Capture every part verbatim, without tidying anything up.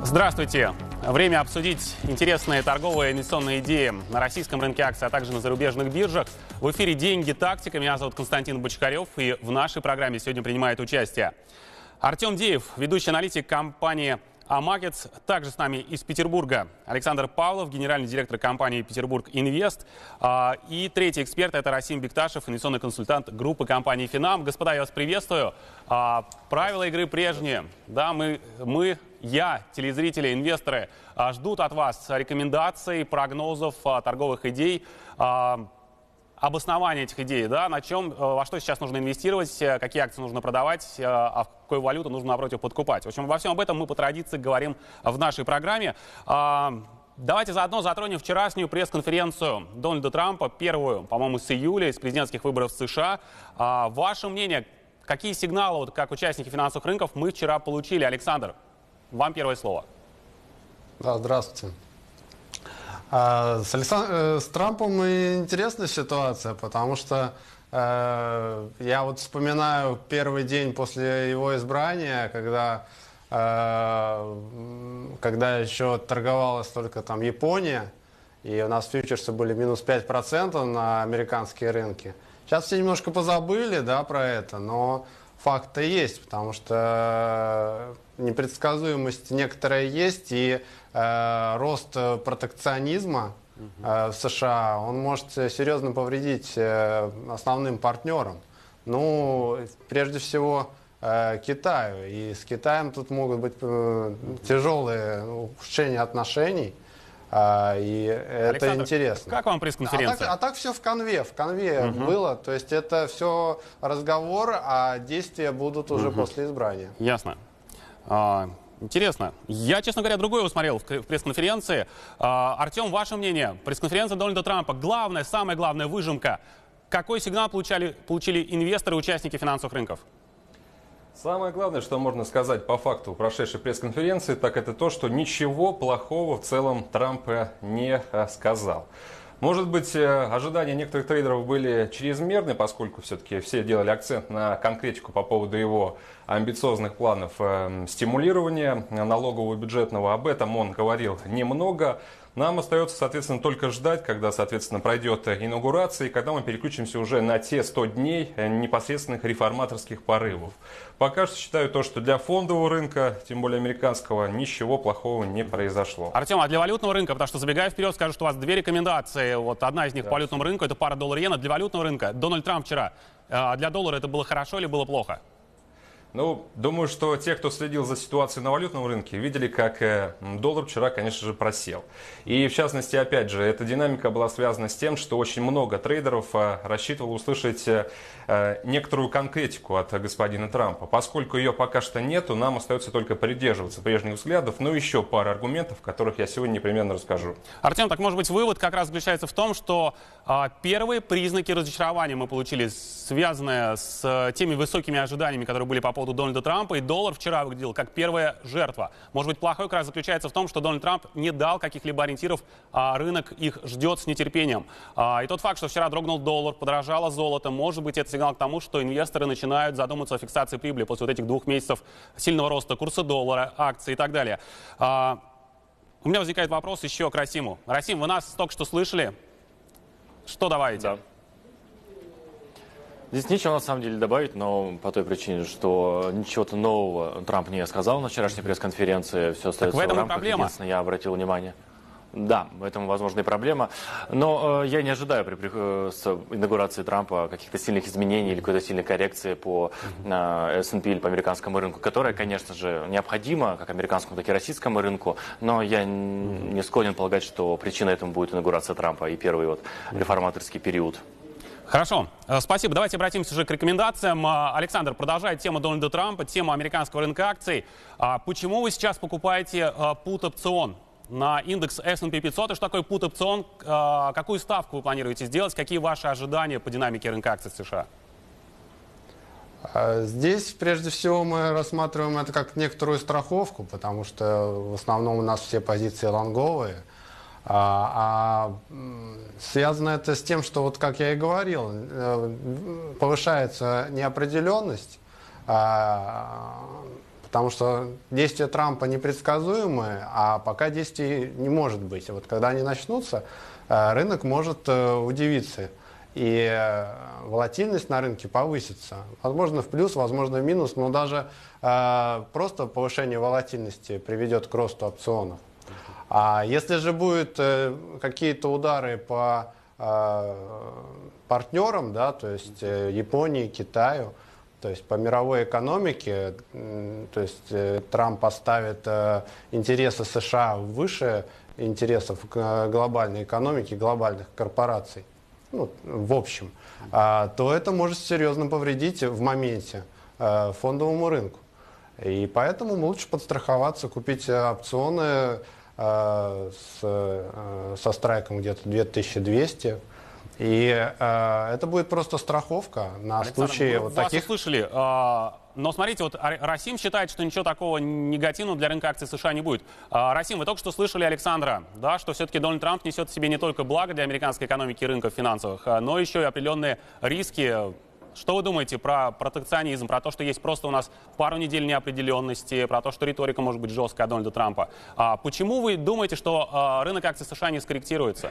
Здравствуйте! Время обсудить интересные торговые и инвестиционные идеи на российском рынке акций, а также на зарубежных биржах. В эфире «Деньги. Тактика». Меня зовут Константин Бочкарев, и в нашей программе сегодня принимает участие Артем Деев, ведущий аналитик компании Амакетс, также с нами из Петербурга Александр Павлов, генеральный директор компании Петербург Инвест. И третий эксперт – это Расим Бекташев, инвестиционный консультант группы компании Финам. Господа, я вас приветствую. Правила игры прежние. Да, мы, мы, я, телезрители, инвесторы ждут от вас рекомендаций, прогнозов, торговых идей, обоснование этих идей, да, на чем, во что сейчас нужно инвестировать, какие акции нужно продавать, а в какую валюту нужно, напротив, подкупать. В общем, во всем об этом мы по традиции говорим в нашей программе. Давайте заодно затронем вчерашнюю пресс-конференцию Дональда Трампа, первую, по-моему, с июля, из президентских выборов в США. Ваше мнение, какие сигналы, вот, как участники финансовых рынков, мы вчера получили? Александр, вам первое слово. Да, здравствуйте. А, с, Александ... с Трампом интересная ситуация, потому что э, я вот вспоминаю первый день после его избрания, когда, э, когда еще торговалась только там Япония, и у нас фьючерсы были минус пять процентов на американские рынки. Сейчас все немножко позабыли, да, про это, но факт-то есть, потому что непредсказуемость некоторая есть, и э, рост протекционизма э, в США, он может серьезно повредить э, основным партнерам. Ну, прежде всего, э, Китаю. И с Китаем тут могут быть э, тяжелые ухудшения отношений. А, и это Александр, интересно. Как вам пресс-конференция? А так, а так все в конве, в конве угу. было. То есть это все разговор, а действия будут уже угу. после избрания. Ясно. А, интересно. Я, честно говоря, другое усмотрел в, в пресс-конференции. А, Артем, ваше мнение? Пресс-конференция Дональда Трампа. Главная, самая главная выжимка. Какой сигнал получали, получили инвесторы и участники финансовых рынков? Самое главное, что можно сказать по факту прошедшей пресс-конференции, так это то, что ничего плохого в целом Трамп не сказал. Может быть, ожидания некоторых трейдеров были чрезмерны, поскольку все-таки все делали акцент на конкретику по поводу его амбициозных планов стимулирования налогового и бюджетного. Об этом он говорил немного. Нам остается, соответственно, только ждать, когда, соответственно, пройдет инаугурация, и когда мы переключимся уже на те сто дней непосредственных реформаторских порывов. Пока что считаю то, что для фондового рынка, тем более американского, ничего плохого не произошло. Артем, а для валютного рынка, потому что, забегая вперед, скажу, что у вас две рекомендации. Вот одна из них да. по валютному рынку, это пара доллар-иена. Для валютного рынка Дональд Трамп вчера. А для доллара это было хорошо или было плохо? Ну, думаю, что те, кто следил за ситуацией на валютном рынке, видели, как э, доллар вчера, конечно же, просел. И, в частности, опять же, эта динамика была связана с тем, что очень много трейдеров э, рассчитывало услышать э, некоторую конкретику от господина Трампа. Поскольку ее пока что нету, нам остается только придерживаться прежних взглядов. Ну, еще пара аргументов, которых я сегодня непременно расскажу. Артем, так может быть, вывод как раз заключается в том, что э, первые признаки разочарования мы получили, связанные с э, теми высокими ожиданиями, которые были по поводу Дональда Трампа, и доллар вчера выглядел как первая жертва. Может быть, плохой как раз заключается в том, что Дональд Трамп не дал каких-либо ориентиров, а рынок их ждет с нетерпением. А, и тот факт, что вчера дрогнул доллар, подорожало золото, может быть, это сигнал к тому, что инвесторы начинают задуматься о фиксации прибыли после вот этих двух месяцев сильного роста курса доллара, акций и так далее. А, у меня возникает вопрос еще к Расиму. Расим, вы нас только что слышали. Что добавите? Да. Здесь нечего на самом деле добавить, но по той причине, что ничего-то нового Трамп не сказал на вчерашней пресс-конференции, все остается в, этом в рамках. Проблема. Единственное, я обратил внимание. Да, в этом, возможно, и проблема. Но э, я не ожидаю при, э, с инаугурации Трампа каких-то сильных изменений или какой-то сильной коррекции по э, эс энд пи или по американскому рынку, которая, конечно же, необходима как американскому, так и российскому рынку. Но я не склонен полагать, что причиной этому будет инаугурация Трампа и первый вот реформаторский период. Хорошо, спасибо. Давайте обратимся уже к рекомендациям. Александр, продолжает тему Дональда Трампа, тему американского рынка акций. Почему вы сейчас покупаете пут-опцион на индекс эс энд пи пятьсот? И что такое пут-опцион? Какую ставку вы планируете сделать? Какие ваши ожидания по динамике рынка акций в США? Здесь, прежде всего, мы рассматриваем это как некоторую страховку, потому что в основном у нас все позиции лонговые. А, а связано это с тем, что, вот как я и говорил, повышается неопределенность, а, потому что действия Трампа непредсказуемые, а пока действий не может быть. И вот когда они начнутся, рынок может удивиться. И волатильность на рынке повысится. Возможно, в плюс, возможно, в минус, но даже э, просто повышение волатильности приведет к росту опционов. А если же будут э, какие-то удары по э, партнерам, да, то есть э, Японии, Китаю, то есть по мировой экономике, э, то есть э, Трамп поставит э, интересы США выше интересов э, глобальной экономики, глобальных корпораций, ну, в общем, а, то это может серьезно повредить в моменте а, фондовому рынку. И поэтому лучше подстраховаться, купить опционы а, с, а, со страйком где-то две тысячи двести. И а, это будет просто страховка на Александр, случай мы вот вас таких... услышали. А, но смотрите, вот Расим считает, что ничего такого негативного для рынка акций США не будет. А, Расим, вы только что слышали Александра, да, что все-таки Дональд Трамп несет в себе не только благо для американской экономики и рынков финансовых, но еще и определенные риски. Что вы думаете про протекционизм, про то, что есть просто у нас пару недель неопределенности, про то, что риторика может быть жесткая от Дональда Трампа? А почему вы думаете, что а, рынок акций США не скорректируется?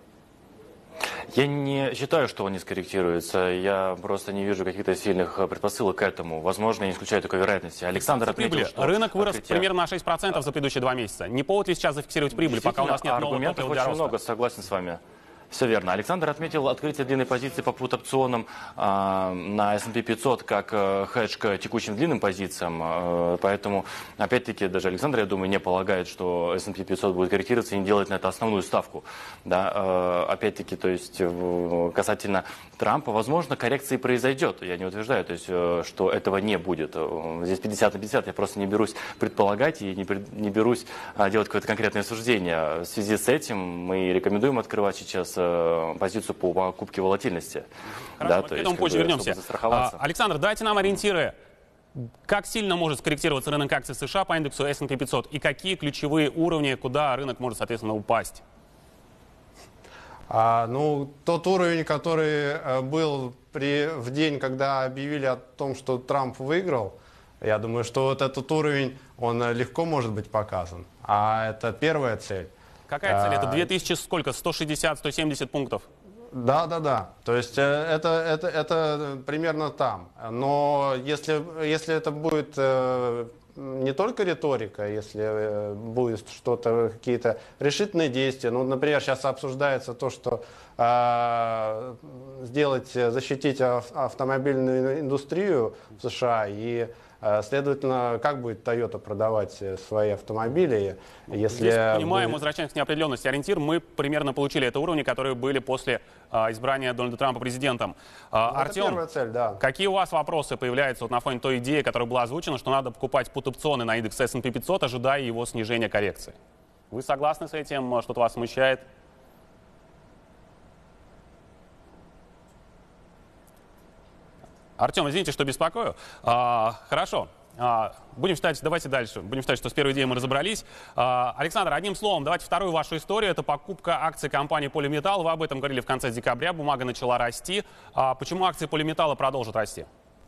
Я не считаю, что он не скорректируется. Я просто не вижу каких-то сильных предпосылок к этому. Возможно, я не исключаю такой вероятности. Александр отметил, что... Рынок вырос открытие... примерно на шесть процентов за предыдущие два месяца. Не повод ли сейчас зафиксировать прибыль, пока у нас нет нового аргументов топлива для очень роста? много, согласен с вами. Все верно. Александр отметил открытие длинной позиции по пут-опционам э, на эс энд пи пятьсот как э, хедж к текущим длинным позициям. Э, поэтому, опять-таки, даже Александр, я думаю, не полагает, что эс энд пи пятьсот будет корректироваться и не делать на это основную ставку. Да? Э, опять-таки, то есть э, касательно Трампа, возможно, коррекция и произойдет. Я не утверждаю, то есть, э, что этого не будет. Здесь пятьдесят на пятьдесят. Я просто не берусь предполагать и не, не берусь э, делать какое-то конкретное суждение. В связи с этим мы рекомендуем открывать сейчас позицию по покупке волатильности. Хорошо, да, к то этому есть, позже как бы, вернемся. застраховаться. А, Александр, дайте нам ориентиры. Как сильно может скорректироваться рынок акций США по индексу эс энд пи пятьсот? И какие ключевые уровни, куда рынок может, соответственно, упасть? А, ну, тот уровень, который э, был при, в день, когда объявили о том, что Трамп выиграл, я думаю, что вот этот уровень, он э, легко может быть показан. А это первая цель. Какая цель? Это две тысячи сколько? сто шестьдесят — сто семьдесят пунктов? Да, да, да. То есть э, это, это, это примерно там. Но если, если это будет э, не только риторика, если э, будет что-то, какие-то решительные действия, ну, например, сейчас обсуждается то, что э, сделать, защитить автомобильную индустрию в США и следовательно, как будет Toyota продавать свои автомобили, если... Здесь, понимаем, мы... возвращаемся к неопределенности. Ориентир мы примерно получили это уровни, которые были после а, избрания Дональда Трампа президентом. А, ну, Артем, первая цель, да. Какие у вас вопросы появляются вот на фоне той идеи, которая была озвучена, что надо покупать пут-опционы на индекс эс энд пи пятьсот, ожидая его снижения коррекции? Вы согласны с этим? Что-то вас смущает? Артем, извините, что беспокою. А, хорошо. А, будем считать, давайте дальше. Будем считать, что с первой идеей мы разобрались. А, Александр, одним словом, давайте вторую вашу историю. Это покупка акций компании Polymetal. Вы об этом говорили в конце декабря. Бумага начала расти. А, почему акции Polymetal продолжат расти?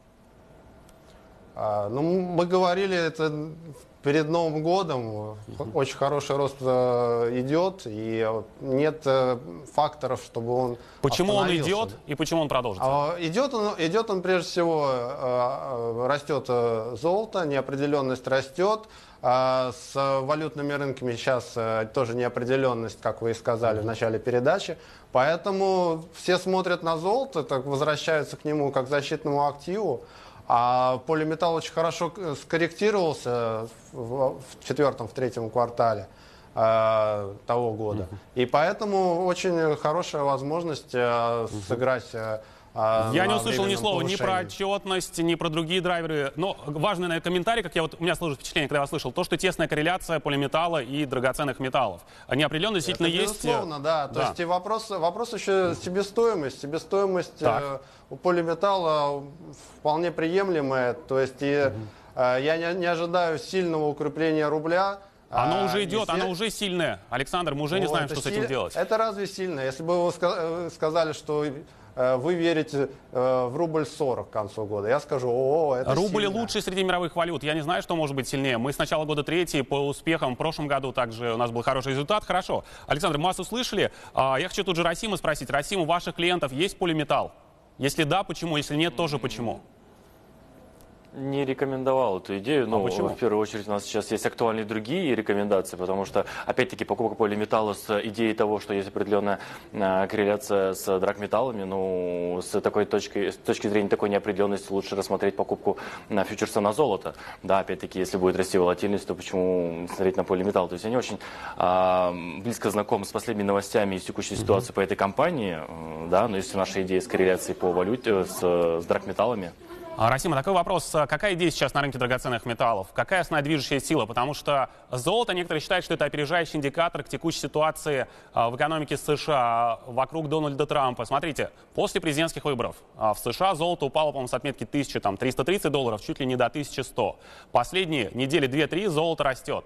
А, ну, мы говорили это перед Новым годом. Очень хороший рост э, идет, и нет э, факторов, чтобы он Почему он остановился. идет и почему он продолжится? А, идет, он, идет он прежде всего, э, растет э, золото, неопределенность растет. А с валютными рынками сейчас э, тоже неопределенность, как вы и сказали в начале передачи. Поэтому все смотрят на золото, так возвращаются к нему как к защитному активу. А Polymetal очень хорошо скорректировался в, в четвертом, в третьем квартале э, того года. И поэтому очень хорошая возможность э, сыграть. Э, Я не услышал ни слова ни про отчетность, ни про другие драйверы. Но важный, наверное, комментарий, как я вот, у меня сложилось впечатление, когда я вас слышал, то, что тесная корреляция полиметалла и драгоценных металлов. Неопределенность действительно это есть. Безусловно, да. То да. есть и вопрос, вопрос еще себестоимость. Себестоимость э, у полиметалла вполне приемлемая. То есть и, э, я не, не ожидаю сильного укрепления рубля Оно уже идет, если... оно уже сильное. Александр, мы уже не Ну, знаем, это что с силь- этим делать. Это разве сильно? Если бы вы ска- сказали, что э, вы верите э, в рубль сорок к концу года, я скажу, о, это Рубль сильно. лучший среди мировых валют. Я не знаю, что может быть сильнее. Мы с начала года третий по успехам. В прошлом году также у нас был хороший результат. Хорошо. Александр, мы вас услышали. А, Я хочу тут же Расима спросить. Расим, у ваших клиентов есть полиметалл? Если да, почему? Если нет, тоже почему? Не рекомендовал эту идею, но почему? в первую очередь у нас сейчас есть актуальные другие рекомендации, потому что, опять-таки, покупка полиметалла с идеей того, что есть определенная э, корреляция с драгметаллами, ну, с такой точки, с точки зрения такой неопределенности лучше рассмотреть покупку на фьючерса на золото. Да, опять-таки, если будет расти волатильность, то почему смотреть на полиметалл? То есть они очень э, близко знакомы с последними новостями и с текущей ситуацией по этой компании, э, да, но если наша идея с корреляцией по валюте, с, с драгметаллами. Расима, такой вопрос. Какая идея сейчас на рынке драгоценных металлов? Какая основная движущая сила? Потому что золото, некоторые считают, что это опережающий индикатор к текущей ситуации в экономике США вокруг Дональда Трампа. Смотрите, после президентских выборов в США золото упало, по-моему, с отметки тысяча триста тридцать долларов чуть ли не до тысячи ста. Последние недели две-три золото растет.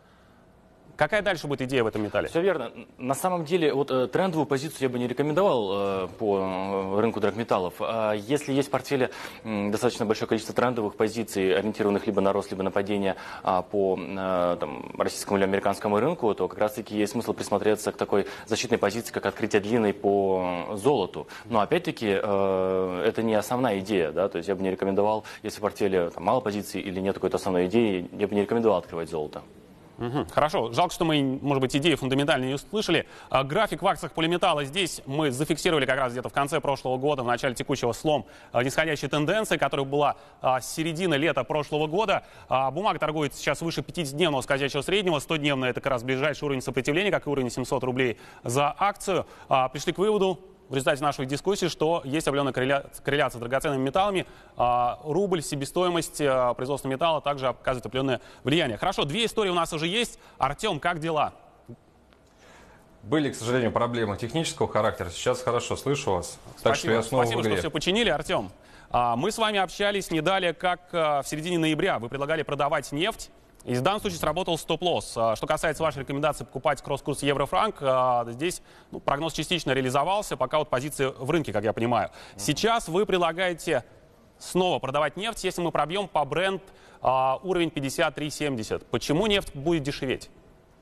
Какая дальше будет идея в этом металле? Все верно. На самом деле, вот э, трендовую позицию я бы не рекомендовал э, по э, рынку драгметаллов. А если есть в портфеле э, достаточно большое количество трендовых позиций, ориентированных либо на рост, либо на падение э, по э, там, российскому или американскому рынку, то как раз-таки есть смысл присмотреться к такой защитной позиции, как открытие длинной по золоту. Но опять-таки, э, это не основная идея. Да? То есть я бы не рекомендовал, если в портфеле там, мало позиций или нет какой-то основной идеи, я бы не рекомендовал открывать золото. Угу. Хорошо. Жалко, что мы, может быть, идеи фундаментально не услышали. А, график в акциях полиметалла здесь мы зафиксировали как раз где-то в конце прошлого года, в начале текущего слом а, нисходящей тенденции, которая была а, с середины лета прошлого года. А, бумага торгует сейчас выше пятидесятидневного скользящего среднего. стодневная это как раз ближайший уровень сопротивления, как и уровень семьсот рублей за акцию. А, пришли к выводу в результате нашей дискуссии, что есть определенная корреляция с драгоценными металлами. А, рубль, себестоимость а, производства металла также оказывает определенное влияние. Хорошо, две истории у нас уже есть. Артем, как дела? Были, к сожалению, проблемы технического характера. Сейчас хорошо слышу вас. Спасибо, так что я снова Спасибо в игре. что все починили, Артем. А, мы с вами общались не далее, как а, в середине ноября. Вы предлагали продавать нефть. И в данном случае сработал стоп-лосс. Что касается вашей рекомендации покупать кросс-курс евро-франк, здесь ну, прогноз частично реализовался, пока вот позиции в рынке, как я понимаю. Сейчас вы предлагаете снова продавать нефть, если мы пробьем по бренд уровень пятьдесят три семьдесят. Почему нефть будет дешеветь?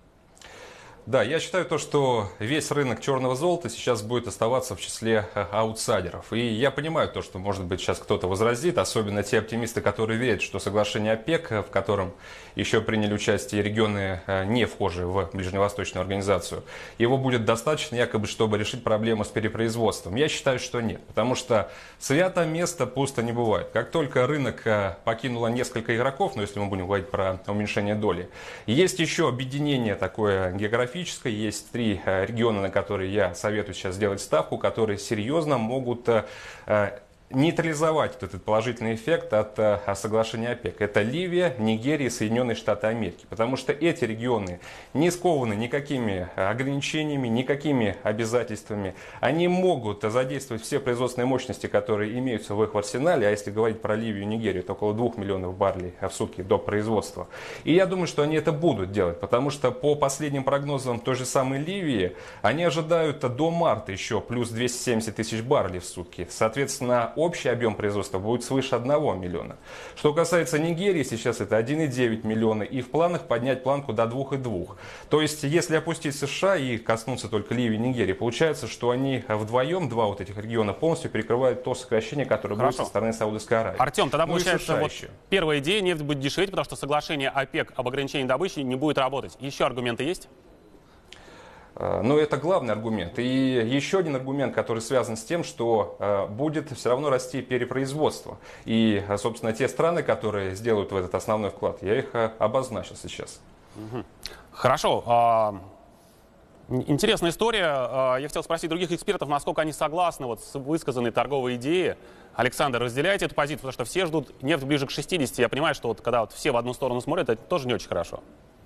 Да, я считаю то, что весь рынок черного золота сейчас будет оставаться в числе аутсайдеров. И я понимаю то, что, может быть, сейчас кто-то возразит, особенно те оптимисты, которые верят, что соглашение ОПЕК, в котором еще приняли участие регионы, не вхожие в Ближневосточную организацию, его будет достаточно, якобы, чтобы решить проблему с перепроизводством. Я считаю, что нет, потому что свято место пусто не бывает. Как только рынок покинуло несколько игроков, ну, если мы будем говорить про уменьшение доли, есть еще объединение такое географическое. Есть три региона, на которые я советую сейчас сделать ставку, которые серьезно могут нейтрализовать вот этот положительный эффект от соглашения ОПЕК. Это Ливия, Нигерия и Соединенные Штаты Америки. Потому что эти регионы не скованы никакими ограничениями, никакими обязательствами. Они могут задействовать все производственные мощности, которые имеются в их арсенале. А если говорить про Ливию и Нигерию, это около двух миллионов баррелей в сутки до производства. И я думаю, что они это будут делать. Потому что по последним прогнозам той же самой Ливии, они ожидают до марта еще плюс двести семьдесят тысяч баррелей в сутки. Соответственно, общий объем производства будет свыше одного миллиона. Что касается Нигерии, сейчас это один и девять миллиона, и в планах поднять планку до двух и двух. То есть, если опустить США и коснуться только Ливии и Нигерии, получается, что они вдвоем, два вот этих региона, полностью перекрывают то сокращение, которое Хорошо. будет со стороны Саудовской Аравии. Артем, тогда ну получается, вот еще. первая идея, нефть будет дешеветь, потому что соглашение ОПЕК об ограничении добычи не будет работать. Еще аргументы есть? Но это главный аргумент. И еще один аргумент, который связан с тем, что будет все равно расти перепроизводство. И, собственно, те страны, которые сделают в этот основной вклад, я их обозначил сейчас. Хорошо. Интересная история. Я хотел спросить других экспертов, насколько они согласны вот с высказанной торговой идеей. Александр, разделяете эту позицию? Потому что все ждут нефть ближе к шестидесяти. Я понимаю, что вот, когда вот все в одну сторону смотрят, это тоже не очень хорошо.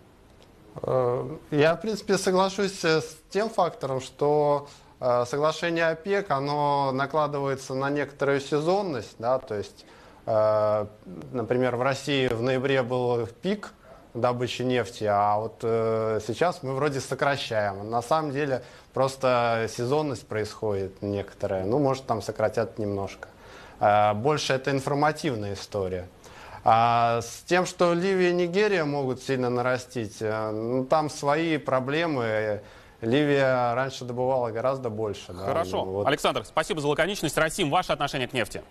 Я, в принципе, соглашусь с тем фактором, что соглашение ОПЕК, оно накладывается на некоторую сезонность, да, то есть, например, в России в ноябре был пик добычи нефти, а вот э, сейчас мы вроде сокращаем. На самом деле просто сезонность происходит некоторая, ну, может, там сократят немножко. Э, больше это информативная история. А с тем, что Ливия и Нигерия могут сильно нарастить, э, ну, там свои проблемы. Ливия раньше добывала гораздо больше. Хорошо. Да, вот. Александр, спасибо за лаконичность. Расим, ваше отношение к нефти?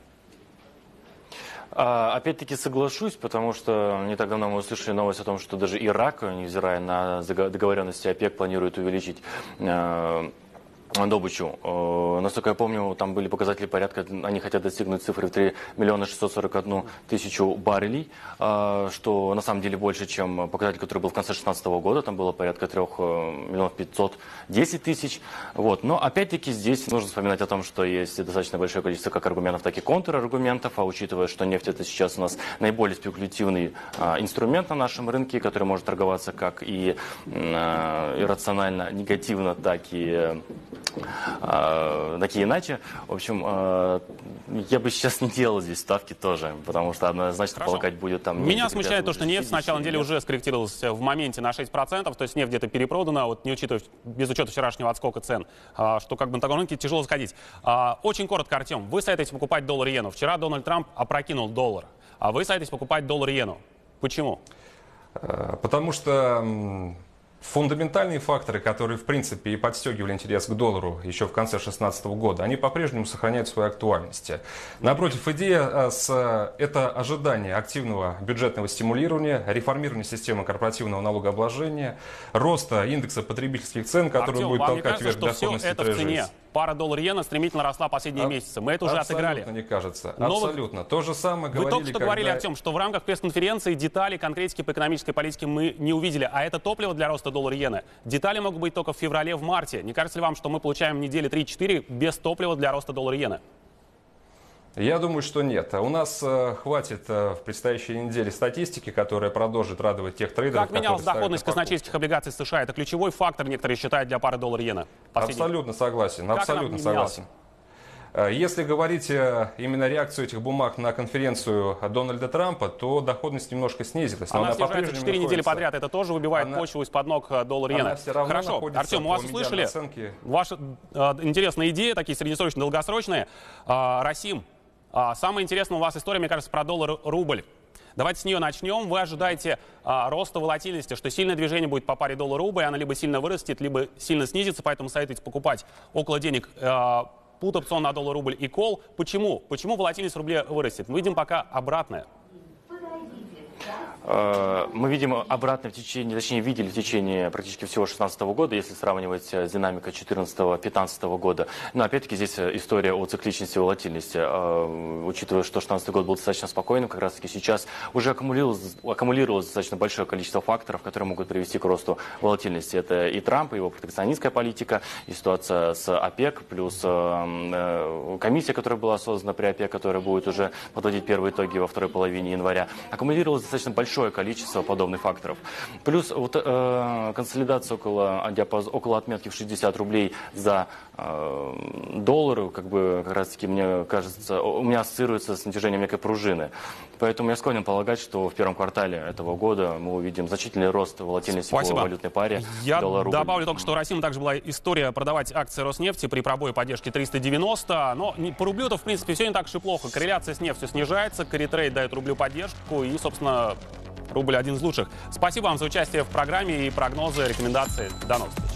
Опять-таки соглашусь, потому что не так давно мы услышали новость о том, что даже Ирак, невзирая на договоренности ОПЕК, планирует увеличить добычу. Насколько я помню, там были показатели порядка, они хотят достигнуть цифры в три миллиона шестьсот сорок одну тысячу баррелей, что на самом деле больше, чем показатель, который был в конце две тысячи шестнадцатого года, там было порядка трех миллионов пятьсот десять тысяч. Вот. Но опять-таки здесь нужно вспоминать о том, что есть достаточно большое количество как аргументов, так и контраргументов, а учитывая, что нефть это сейчас у нас наиболее спекулятивный инструмент на нашем рынке, который может торговаться как и иррационально, негативно, так и так и иначе. В общем, я бы сейчас не делал здесь ставки тоже, потому что однозначно Хорошо. полагать будет там... Меня смущает то, что нефть с начала недели нет. уже скорректировалась в моменте на шесть процентов, то есть нефть где-то перепродана, вот не учитывая, без учета вчерашнего отскока цен, что как бы на таком рынке тяжело сходить. Очень коротко, Артем, вы советуете покупать доллар-иену. Вчера Дональд Трамп опрокинул доллар, а вы советуете покупать доллар-иену. Почему? Потому что фундаментальные факторы, которые, в принципе, и подстегивали интерес к доллару еще в конце две тысячи шестнадцатого года, они по-прежнему сохраняют свою актуальность. Напротив, идея с, это ожидание активного бюджетного стимулирования, реформирования системы корпоративного налогообложения, роста индекса потребительских цен, который Артем, будет вам не толкать кажется, вверх что все доходности это в цене? трежерис? Пара доллар-иена стремительно росла последние А, месяцы. Мы это уже отыграли. Абсолютно не кажется. Но Абсолютно. То же самое Вы говорили, только что когда... говорили, Артем, что в рамках пресс-конференции детали конкретики по экономической политике мы не увидели. А это топливо для роста доллара-иены. Детали могут быть только в феврале, в марте. Не кажется ли вам, что мы получаем недели три-четыре без топлива для роста доллара-иены? Я думаю, что нет. У нас э, хватит э, в предстоящей неделе статистики, которая продолжит радовать тех трейдеров, Как менялась которые доходность ставят на покупку. казначейских облигаций США? Это ключевой фактор, некоторые считают, для пары доллар-иена. Абсолютно согласен. Как Абсолютно она согласен. Э, Если говорить э, именно реакцию этих бумаг на конференцию Дональда Трампа, то доходность немножко снизилась. но Она снижается по-прежнему четыре недели находится- подряд. Это тоже выбивает Она- почву из-под ног доллар-иена. она все равно Хорошо. находится Артем, мы вас по услышали. медианной оценке. Ваши э, интересные идеи, такие среднесрочные, долгосрочные. Э, Расим, э, самая интересная у вас история, мне кажется, про доллар-рубль. Давайте с нее начнем. Вы ожидаете а, роста волатильности, что сильное движение будет по паре доллар-рубль, она либо сильно вырастет, либо сильно снизится, поэтому советуете покупать около денег э, пут опцион на доллар-рубль и кол. Почему? Почему волатильность рубля вырастет? Мы видим пока обратное. Мы видим обратно в течение, точнее видели в течение практически всего две тысячи шестнадцатого года, если сравнивать с динамикой две тысячи четырнадцатого-пятнадцатого года. Но опять-таки здесь история о цикличности и волатильности. Учитывая, что две тысячи шестнадцатый год был достаточно спокойным, как раз таки сейчас уже аккумулировалось, аккумулировалось достаточно большое количество факторов, которые могут привести к росту волатильности. Это и Трамп, и его протекционистская политика, и ситуация с ОПЕК, плюс комиссия, которая была создана при ОПЕК, которая будет уже подводить первые итоги во второй половине января. Аккумулировалось достаточно большое большое количество подобных факторов. Плюс вот, э, консолидация около, диапаз, около отметки в шестьдесят рублей за э, доллары, как бы, как раз таки, мне кажется, у меня ассоциируется с натяжением некой пружины. Поэтому я склонен полагать, что в первом квартале этого года мы увидим значительный рост волатильности Спасибо. по валютной паре. Я доллар-рубль. добавлю только, что у России также была история продавать акции Роснефти при пробое поддержки триста девяносто. Но не- по рублю-то, в принципе, все не так уж и плохо. Корреляция с нефтью снижается, Каритрейд дает рублю поддержку и, собственно, рубль один из лучших. Спасибо вам за участие в программе и прогнозы, рекомендации. До новых встреч.